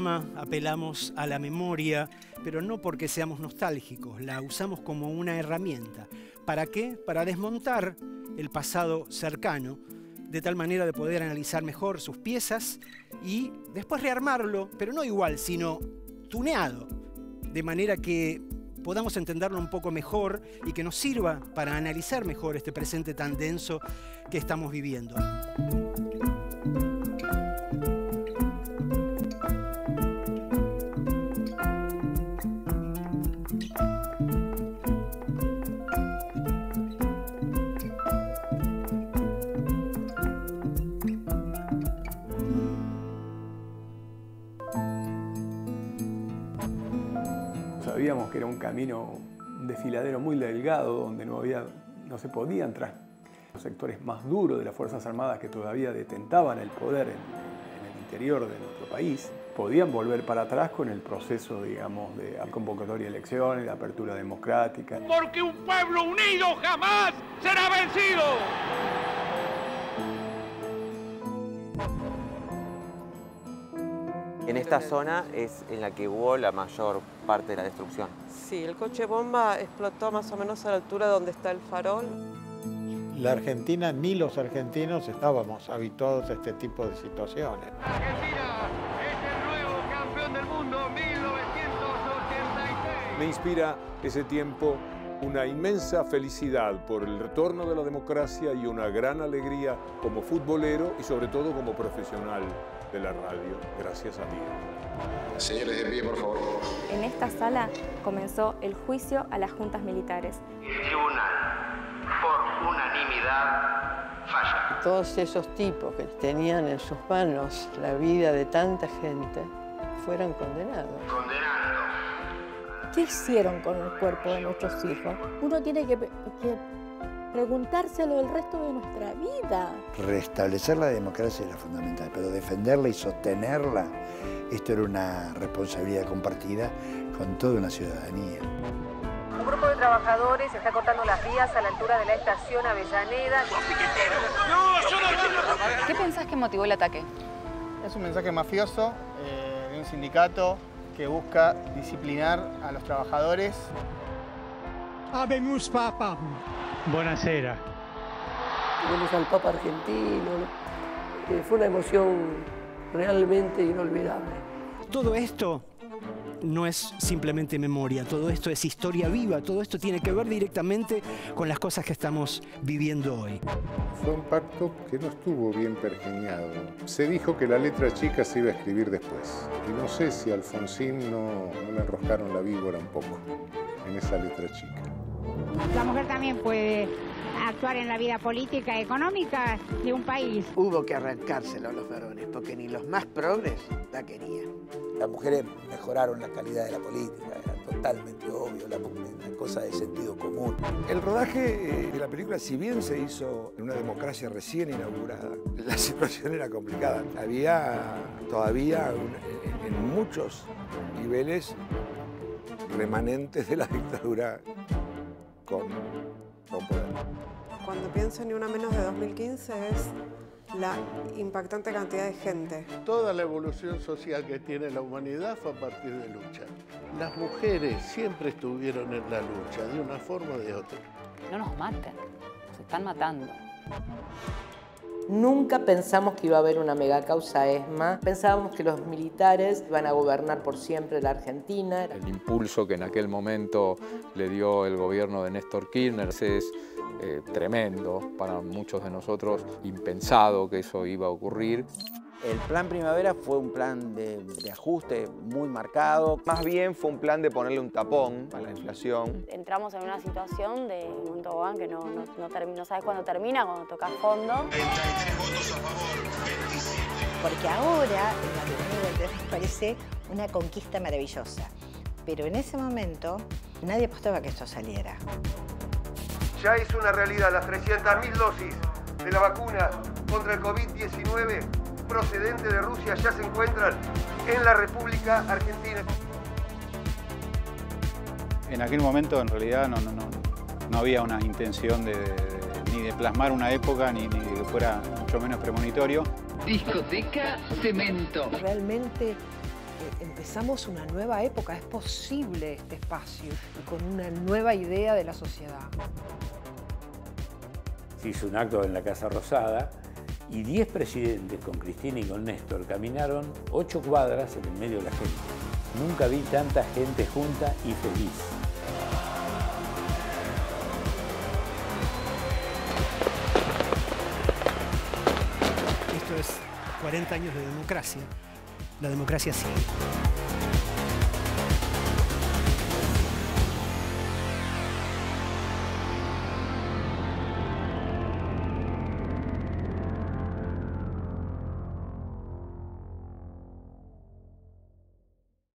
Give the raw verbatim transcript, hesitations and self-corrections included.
programa apelamos a la memoria, pero no porque seamos nostálgicos, la usamos como una herramienta. ¿Para qué? Para desmontar el pasado cercano, de tal manera de poder analizar mejor sus piezas y después rearmarlo, pero no igual, sino tuneado, de manera que podamos entenderlo un poco mejor y que nos sirva para analizar mejor este presente tan denso que estamos viviendo. Sabíamos que era un camino, un desfiladero muy delgado, donde no, había, no se podía entrar. Los sectores más duros de las Fuerzas Armadas que todavía detentaban el poder en, en el interior de nuestro país, podían volver para atrás con el proceso, digamos, de convocatoria de elecciones, de apertura democrática. Porque un pueblo unido jamás será vencido. En esta zona es en la que hubo la mayor parte de la destrucción. Sí, el coche bomba explotó más o menos a la altura donde está el farol. La Argentina, ni los argentinos estábamos habituados a este tipo de situaciones. Argentina es el nuevo campeón del mundo mil novecientos ochenta y seis. Me inspira ese tiempo una inmensa felicidad por el retorno de la democracia y una gran alegría como futbolero y sobre todo como profesional de la radio, gracias a Dios. Señores, de pie, por favor. En esta sala comenzó el juicio a las juntas militares. El tribunal, por unanimidad, falla. Todos esos tipos que tenían en sus manos la vida de tanta gente fueron condenados. Condenando. ¿Qué hicieron con el cuerpo de nuestros hijos? Uno tiene que, que preguntárselo el resto de nuestra vida. Restablecer la democracia era fundamental, pero defenderla y sostenerla, esto era una responsabilidad compartida con toda una ciudadanía. Un grupo de trabajadores está cortando las vías a la altura de la estación Avellaneda. ¿Qué pensás que motivó el ataque? Es un mensaje mafioso eh, de un sindicato que busca disciplinar a los trabajadores. Habemus Papa. Buonasera. Vemos al Papa argentino. Eh, fue una emoción realmente inolvidable. Todo esto no es simplemente memoria, todo esto es historia viva, todo esto tiene que ver directamente con las cosas que estamos viviendo hoy. Fue un pacto que no estuvo bien pergeñado. Se dijo que la letra chica se iba a escribir después. Y no sé si a Alfonsín no, no le enroscaron la víbora un poco en esa letra chica. La mujer también puede actuar en la vida política y económica de un país. Hubo que arrancárselo a los varones, porque ni los más progres la querían. Las mujeres mejoraron la calidad de la política, era totalmente obvio, la, una cosa de sentido común. El rodaje de la película, si bien se hizo en una democracia recién inaugurada, la situación era complicada. Había todavía un, en muchos niveles remanentes de la dictadura con, con poder. Cuando pienso en Ni Una Menos de dos mil quince es la impactante cantidad de gente. Toda la evolución social que tiene la humanidad fue a partir de lucha. Las mujeres siempre estuvieron en la lucha, de una forma o de otra. No nos maten, se están matando. Nunca pensamos que iba a haber una megacausa ESMA. Pensábamos que los militares iban a gobernar por siempre la Argentina. El impulso que en aquel momento le dio el gobierno de Néstor Kirchner es eh, tremendo para muchos de nosotros, impensado que eso iba a ocurrir. El plan Primavera fue un plan de, de ajuste muy marcado. Más bien fue un plan de ponerle un tapón a la inflación. Entramos en una situación de un tobogán que no, no, no, term no sabes cuándo termina, cuando tocas fondo. treinta y tres votos a favor, veintisiete. Porque ahora el matrimonio nos parece una conquista maravillosa. Pero en ese momento nadie apostaba que esto saliera. Ya es una realidad las trescientas mil dosis de la vacuna contra el COVID diecinueve procedente de Rusia ya se encuentran en la República Argentina. En aquel momento en realidad no, no, no, no había una intención de, de, ni de plasmar una época ni, ni de que fuera mucho menos premonitorio. Discoteca Cemento. Realmente empezamos una nueva época, es posible este espacio y con una nueva idea de la sociedad. Se hizo un acto en la Casa Rosada y diez presidentes con Cristina y con Néstor caminaron ocho cuadras en el medio de la gente. Nunca vi tanta gente junta y feliz. Esto es cuarenta años de democracia. La democracia sigue.